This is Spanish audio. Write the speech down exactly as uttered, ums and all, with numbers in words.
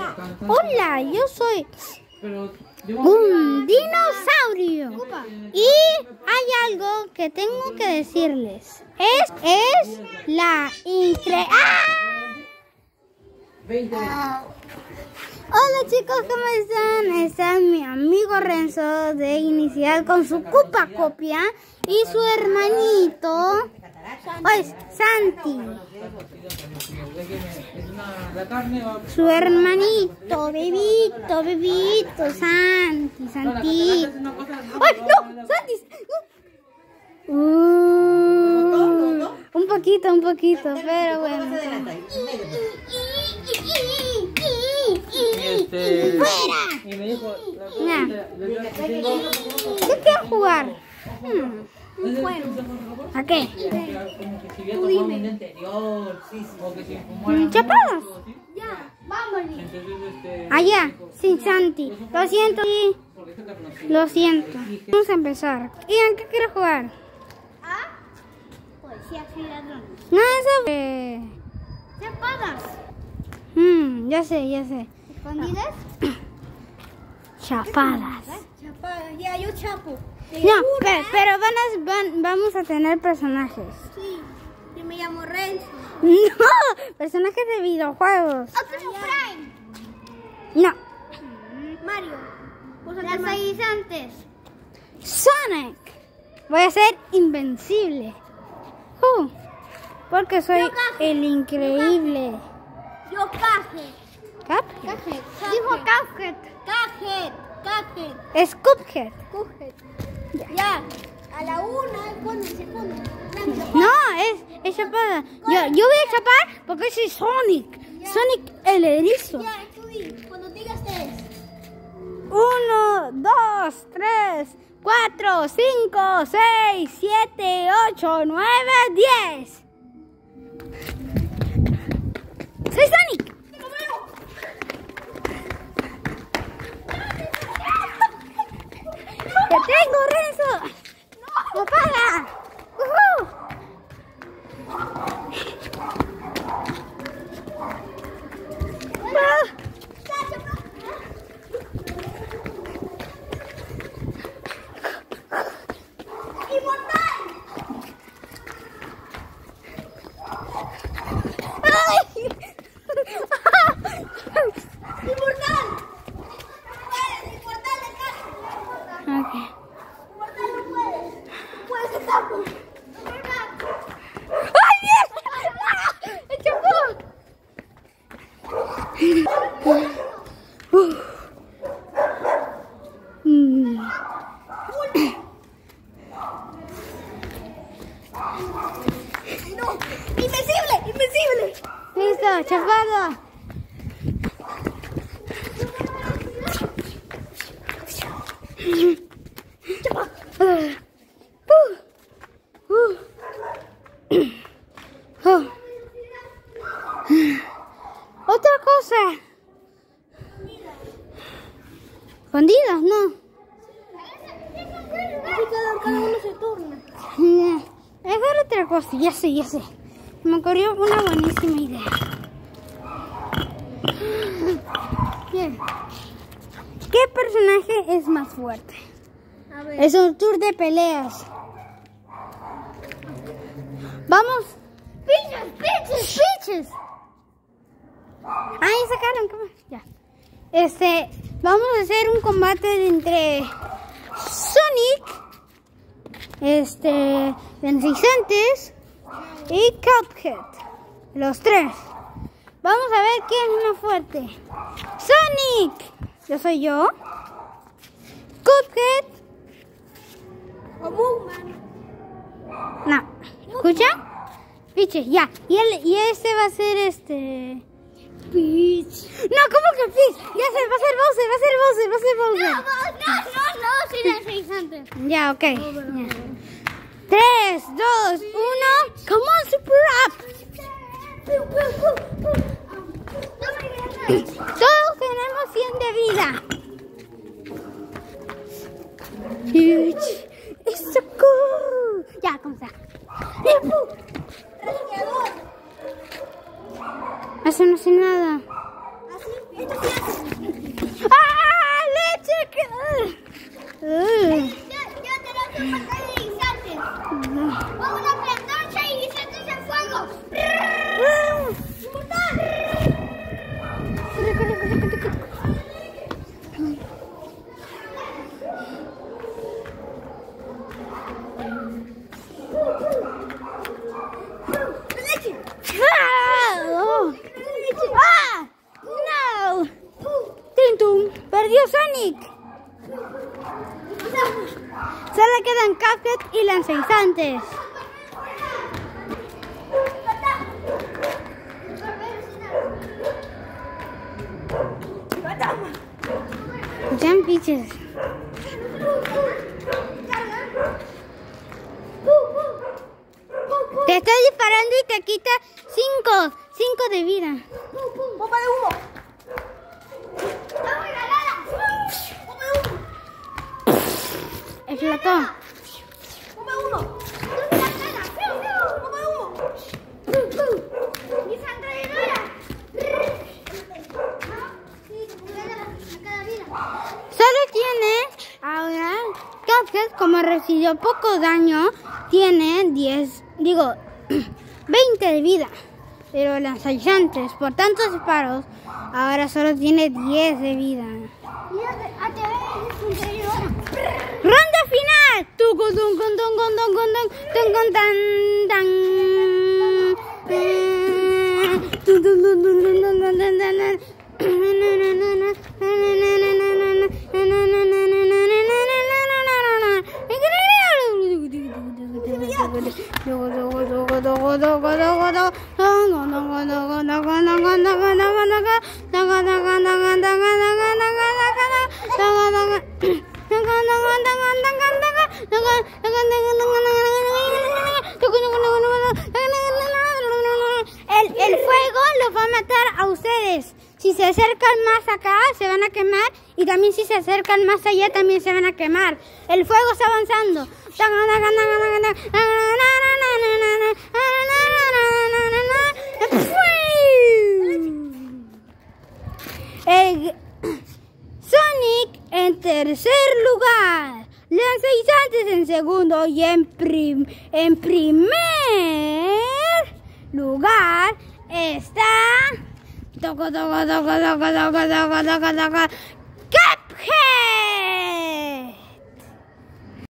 Hola, yo soy un dinosaurio. Y hay algo que tengo que decirles. Es, es la increíble... ¡Ah! Hola chicos, ¿cómo están? Está mi amigo Renzo de Inicial con su Cupa Copia y su hermanito, pues Santi. Su hermanito, bebito, bebito, Santi, Santi. ¡Ay, no! ¡Santi! No. Uh, un poquito, un poquito, pero bueno. Este, ¡Fuera! Y me dijo, Nah. ¿Qué quieres jugar? Hmm, un juego. ¿A qué? Tú dime. ¿Chapadas? Ya, vámonos. Allá, sin Santi. Lo siento. Lo siento. Vamos a empezar. Ian, ¿qué quieres jugar? ¿Ah? Policía y ladrones. No, eso... Eh... Chapadas. Hmm, ya sé, ya sé. ¿Escondidas? Chapadas. Chapadas. Ya, yo chapo. No, pero, pero van a, van, vamos a tener personajes. Sí, yo me llamo Renzo. No, personajes de videojuegos. Optimus Prime. No. Mario. Las aguisantes. Sonic. Voy a ser invencible. Uh, porque soy Yo Cuphead. el increíble. Yo Cuphead. Cuphead. Cuphead. Dijo Cuphead. Cuphead. Cuphead. Es Cuphead. Cuphead. Ya. A la una, bueno, el segundo. No, es, es chapada. Yo, yo voy a chapar porque soy Sonic. Ya. Sonic el erizo. Ya, tú di. Cuando digas tres. Uno, dos, tres, cuatro, cinco, seis, siete, ocho, nueve, diez. ¡Soy Sonic! ¡Te tengo, Renzo! ¡No! ¡Apaga! ¡Uhú! ¡Ah! ¡Invencible! ¡Invencible! Listo, chapado. Otra cosa. Escondidas, no. Cada uno se turna. Es ver otra cosa, ya sé, ya sé. Me ocurrió una buenísima idea. Bien. ¿Qué personaje es más fuerte? A ver. Es un tour de peleas. Vamos. ¡Pinches! ¡Pinches! ¡Pinches! Ahí sacaron, ¿cómo? Ya. Este, vamos a hacer un combate entre Sonic, este, Vencisantes y Cuphead. Los tres. Vamos a ver quién es más fuerte. Sonic. Yo soy yo. Cuphead. O Moonman. No. ¿Escuchan? Peach, ya. Y, el, y este va a ser este... Peach. No, ¿cómo que Peach? Ya sé, va a ser Bowser, va a ser Bowser, va a ser Bowser. No, no, no, no, soy las aguisantes. Ya, ok. Ya. Tres, dos, uno. Come on, super up. Todos tenemos cien de vida. Peach. It's so cool. Ya, ¿cómo está? Eso no hace nada. Así, esto se ¡Ah! ¡Leche! que- Uh. Yo, yo te lo hago para guisantes. Pongo una plancha y guisantes en fuego. ¡Mortal! ¡Ah! Oh. ¡Ah! ¡No! ¡Tintum! ¡Perdió Sonic! Solo quedan Cuphead y lanzaguisantes. Jump bitches. Te está disparando y te quita cinco, cinco de vida. ¡Bomba de humo! ¡Vamos, regalada! ¡Bomba de humo! Explotó. ¡Bomba de humo! ¡Regalada! ¡Bomba de humo! ¡Mi sangradora! Solo tiene ahora Cuphead, como recibió poco daño, tiene diez, digo, veinte de vida. Pero lanzaguisantes, por tantos disparos, ahora solo tiene diez de vida. ¡Ronda final! Tucu, tuncu, tuncu, tuncu, tuncu, tuncu, tan, tan. Eh, tun, tun, tun, tun, tun, tun, tun, tun, tun. El, el fuego los va a matar a ustedes. Si se acercan más acá, se van a quemar. Y también si se acercan más allá, también se van a quemar. El fuego está avanzando. El Sonic en tercer lugar. Lanzaguisantes en segundo. Y en, prim en primer lugar está... Toco, toco, toco, toco, toco, toco, toco, toco, Cuphead.